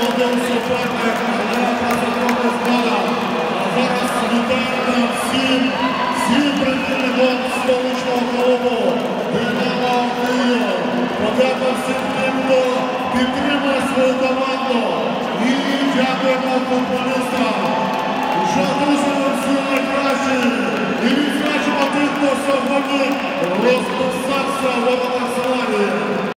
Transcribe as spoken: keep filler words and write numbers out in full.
один суперник, але трохи знала. А зараз вітаємо всім, всім прихильникам столичного клубу «Динамо Київ». Подякуємо всім тим, хто підтримує свою команду. І дякуємо футболістам. Що, друзі, всі найкращі. І відзначимо тих, хто сьогодні розписався в Арсеналі.